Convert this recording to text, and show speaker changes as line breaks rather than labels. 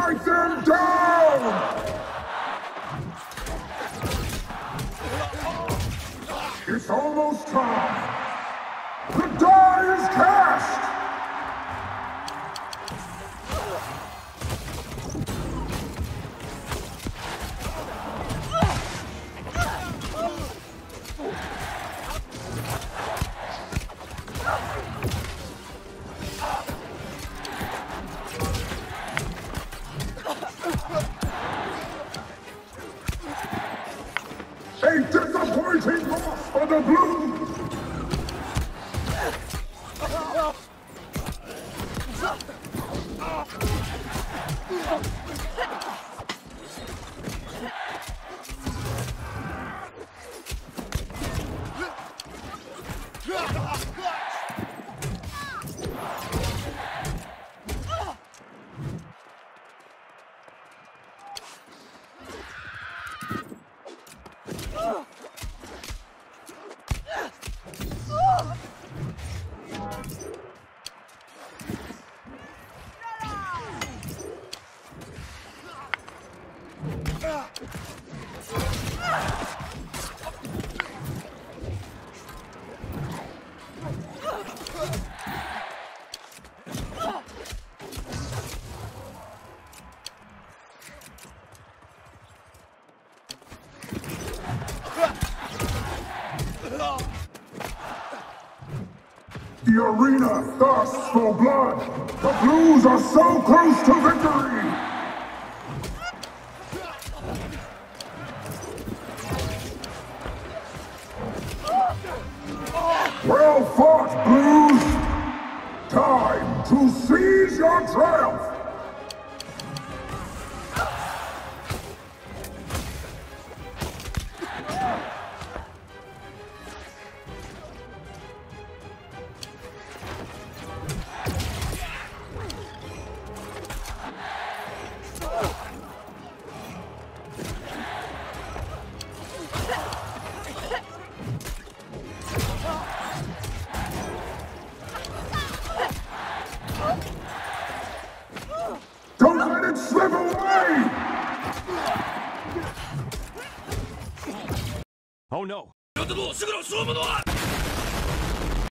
Strike them down! It's almost time. The die is cast! A disappointing loss for the Blues! The arena thirsts for blood. The Blues are so close to victory. Well fought, Blues. Time to seize your triumph. Don't let it slip away!
Oh no!